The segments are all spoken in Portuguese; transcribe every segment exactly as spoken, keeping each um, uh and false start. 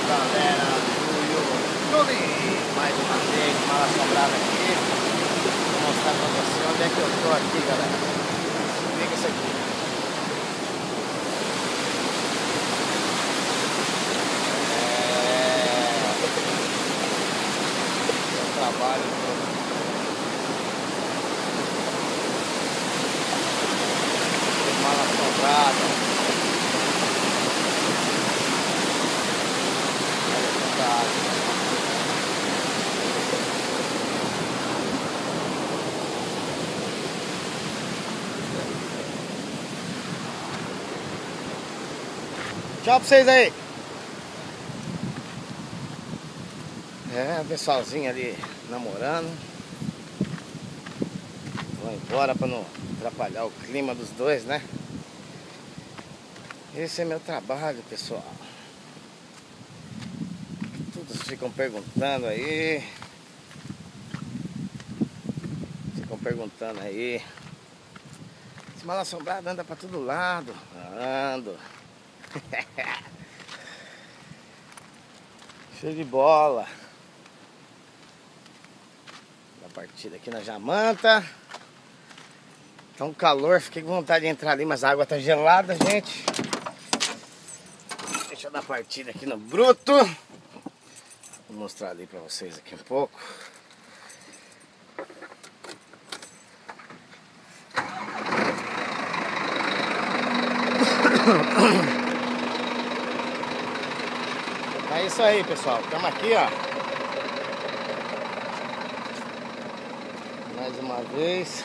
galera do YouTube, mais uma vez, Mal Assombrado aqui. Vou mostrar pra você onde é que eu tô aqui, galera. Liga isso aqui. É... Eu trabalho com Mal Assombrado. Tchau pra vocês aí. É, o pessoalzinho ali namorando. Vou embora pra não atrapalhar o clima dos dois, né? Esse é meu trabalho, pessoal. Todos ficam perguntando aí. Ficam perguntando aí. Esse Mal Assombrado anda pra todo lado. Ando. Show de bola. A partida aqui na Jamanta. Tá um calor, fiquei com vontade de entrar ali, mas a água tá gelada, gente. Deixa eu dar partida aqui no bruto. Vou mostrar ali pra vocês aqui um pouco. É isso aí, pessoal. Estamos aqui, ó. Mais uma vez.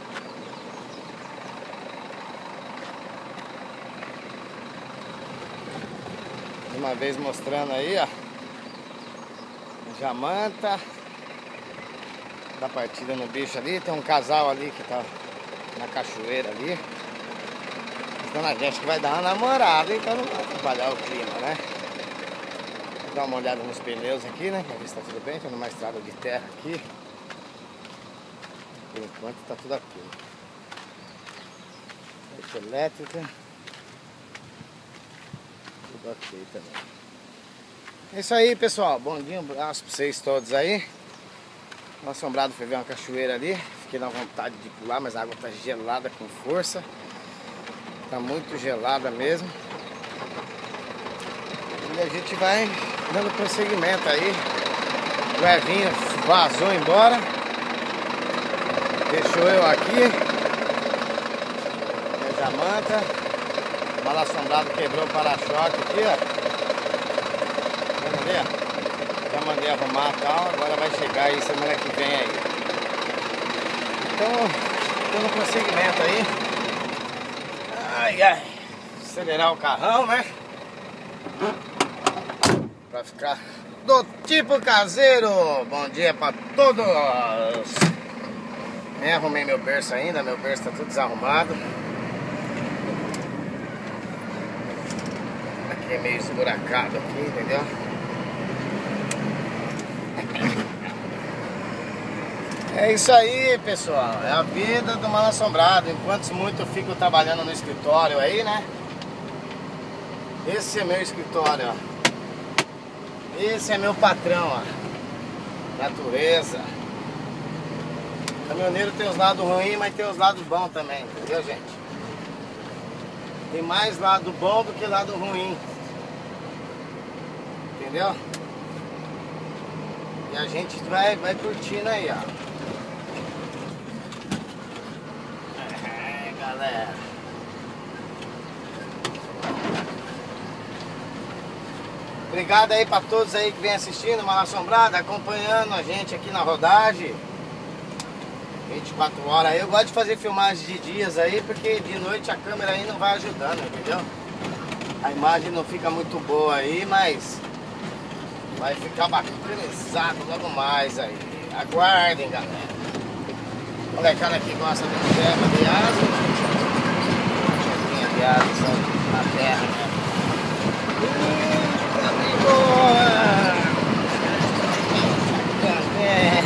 Mais uma vez mostrando aí, ó. Jamanta. Da partida no bicho ali. Tem um casal ali que tá na cachoeira ali. Então a gente que vai dar uma namorada, então não vai atrapalhar o clima, né? Vou dar uma olhada nos pneus aqui, né? Pra ver se tá tudo bem. Tem uma estrada de terra aqui. Por enquanto tá tudo aqui. Parte elétrica. Tudo ok também. É isso aí, pessoal. Bom dia, um abraço pra vocês todos aí. Mal Assombrado foi ver uma cachoeira ali. Fiquei na vontade de pular, mas a água tá gelada com força. Tá muito gelada mesmo. E a gente vai dando prosseguimento aí. O Evinho vazou embora. Deixou eu aqui. A Jamanta. Mal Assombrado quebrou o para-choque aqui, ó. Vamos ver? Já mandei arrumar e tal. Agora vai chegar aí semana que vem aí. Então, dando prosseguimento aí. Ai, ai. Acelerar o carrão, né? Pra ficar do tipo caseiro. Bom dia pra todos. Nem arrumei meu berço ainda. Meu berço tá tudo desarrumado. Aqui é meio esburacado aqui, entendeu? É isso aí, pessoal. É a vida do Mal Assombrado. Enquanto muito eu fico trabalhando no escritório aí, né? Esse é meu escritório, ó. Esse é meu patrão, ó. Natureza. Caminhoneiro tem os lados ruins, mas tem os lados bons também, entendeu, gente? Tem mais lado bom do que lado ruim. Entendeu? E a gente vai, vai curtindo aí, ó. Galera, obrigado aí pra todos aí que vem assistindo Mal Assombrado, acompanhando a gente aqui na rodagem vinte e quatro horas aí. Eu gosto de fazer filmagens de dias aí, porque de noite a câmera aí não vai ajudando, entendeu? A imagem não fica muito boa aí, mas vai ficar bacanizado logo mais aí. Aguardem, galera. Molecada que gosta de terra de asa. De asa na terra, né? Eita, bem boa! É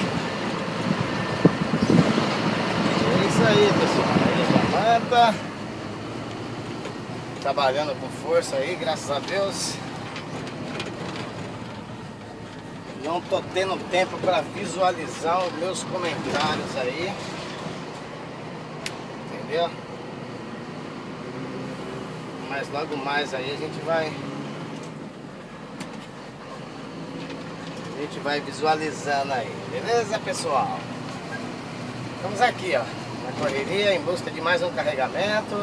isso aí, pessoal. Aí, Jamanta. Trabalhando com força aí, graças a Deus. Não tô tendo tempo para visualizar os meus comentários aí. Entendeu? Mas logo mais aí a gente vai A gente vai visualizando aí, beleza, pessoal? Estamos aqui, ó, na correria, em busca de mais um carregamento.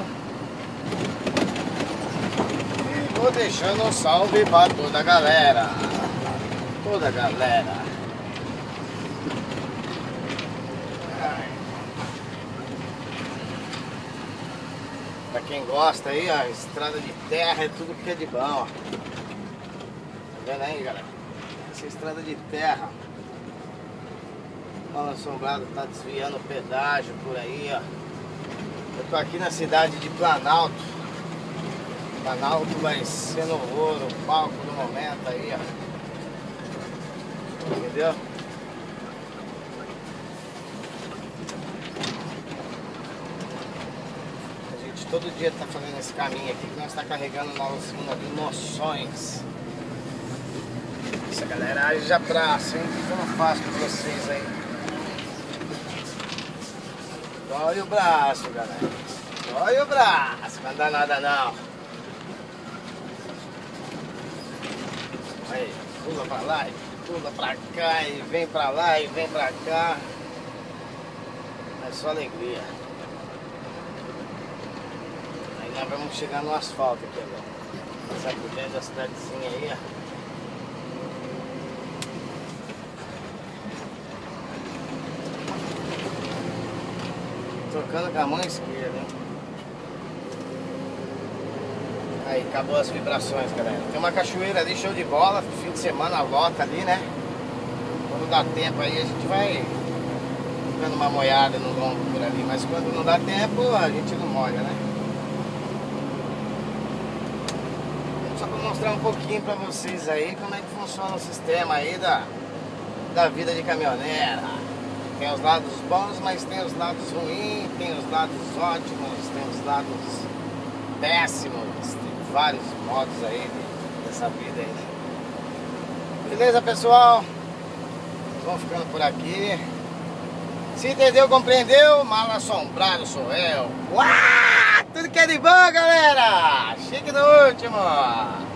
E vou deixando um salve para toda a galera. Toda a galera. Ai. Pra quem gosta aí, ó, estrada de terra é tudo que é de bom, ó. Tá vendo aí, galera? Essa estrada de terra. O Mal Assombrado tá desviando o pedágio por aí, ó. Eu tô aqui na cidade de Planalto. Planalto vai ser no ouro, o palco do momento aí, ó. Entendeu? A gente todo dia tá fazendo esse caminho aqui que nós tá carregando na usina de Noções. Essa galera haja braço, hein? O que eu não faço pra vocês aí? Dói o braço, galera. Dói o braço, não dá nada não. Aí, pula pra lá e pula pra cá e vem pra lá e vem pra cá. É só alegria. Aí nós vamos chegar no asfalto aqui agora. Passar por dentro da cidadezinha aí, ó. Tocando com a mão esquerda, hein? Aí, acabou as vibrações, galera. Tem uma cachoeira ali, show de bola. Fim de semana lota ali, né? Quando dá tempo aí, a gente vai dando uma molhada no lombo por ali. Mas quando não dá tempo, a gente não molha, né? Só pra mostrar um pouquinho pra vocês aí como é que funciona o sistema aí da, da vida de caminhoneira. Tem os lados bons, mas tem os lados ruins, tem os lados ótimos, tem os lados péssimos, tem vários modos aí dessa vida aí. Beleza, pessoal? Vamos ficando por aqui. Se entendeu, compreendeu? Mal Assombrado sou eu. Uau! Tudo que é de bom, galera! Chique no último!